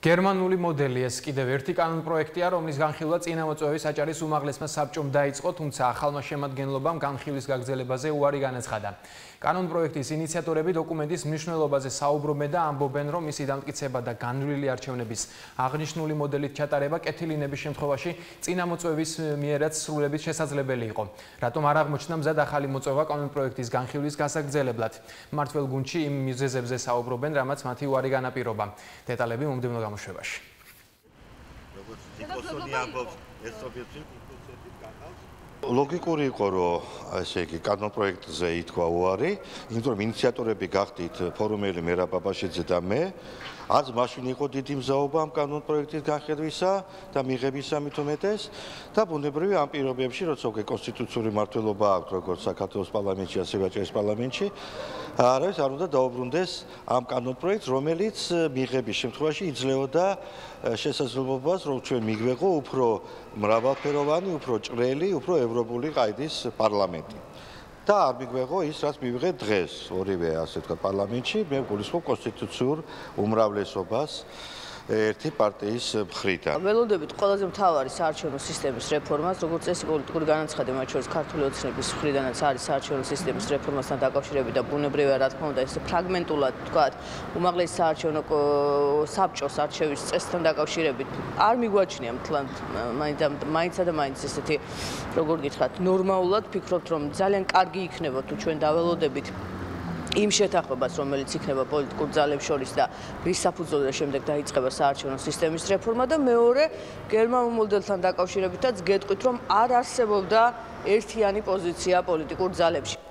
გერმანული მოდელი ეს კიდევ ერთი კანონპროექტია, რომლის განხილვა წინამოწვევის საჭარის უმაღლესმა საბჭომ დაიწყო, თუმცა ახალმა შემადგენლობამ განხილვის გაგრძელებაზე უარი განაცხადა. კანონპროექტის ინიციატორები დოკუმენტის მნიშვნელობაზე საუბრობენ და ამბობენ, რომ მისი დამტკიცება და განვლილი არჩევნების აღნიშნული მოდელით ჩატარება კეთილინების შემთხვევაში წინამოწვევის მიერაც სრულებით შესაძლებელი იყო. რატომ არ აღმოჩნდა მზად ახალი მოწვევა კანონპროექტის განხილვის გასაგრძელებლად? მმართველ გუნდში იმ მიზეზებზე საუბრობენ, რამაც მათი უარი განაპირობა. დეტალები მომდევნო გამოშვებაში. ლოგიკური იყო, რომ ესე იგი კანონპროექტზე ითქვა უარი, იმიტომ რომ ინიციატორები გახდით ფორუმელი მერაბ ბაბაშიძე და მე, არც მაშინ იყო დიდი მზაობა ამ კანონპროექტის განხილვისა და მიღებისა მით უმეტეს და ბუნებრივია ამ პირობებში, როცა უკვე კონსტიტუციური მმართველობა აქვს როგორც საქართველოს პარლამენტში, ასევე აჭარის პარლამენტში, არის არ უნდა დაუბრუნდეს ამ კანონპროექტს, რომელიც მიღების შემთხვევაში იძლეოდა შესაძლებლობას, რომ ჩვენ მიგვეღო უფრო მრავალფეროვანი, უფრო ჭრელი, უფრო ევროპული ყაიდის პარლამენტი. და არ მიგვეღო ის, რაც მივიღეთ დღეს, ორივე ასე ვთქვათ პარლამენტში, მე გულისხმობ კონსტიტუციურ უმრავლესობას ერთი პარტიის მხრიდან. ველოდებით ყველაზე მთავარი საარჩევნო სისტემის რეფორმას, როგორც წესი პოლიტიკური განაცხადი, მათ შორის ქართული ოცნების მხრიდანაც არის საარჩევნო სისტემის რეფორმასთან დაკავშირებით და ბუნებრივია, რა თქმა უნდა, ეს ფრაგმენტულად ვთქვათ, უმაღლესი საარჩევნო საბჭოს არჩევის წესთან დაკავშირებით არ მიგვაჩნია მთლად მაინცსა და მაინც ესეთი, როგორ გითხრათ, ნორმალურად ვფიქრობთ, რომ ძალიან კარგი იქნება თუ ჩვენ დაველოდებით იმ შეთანხმებას, რომელიც იქნება პოლიტიკურ ძალებს შორის და რის საფუძველზე შემდეგ დაიწყება საარჩევნო სისტემის რეფორმა და მეორე გერმანულ მოდელთან დაკავშირებითაც გეტყვით, რომ არ არსებობდა ერთიანი პოზიცია პოლიტიკურ ძალებში.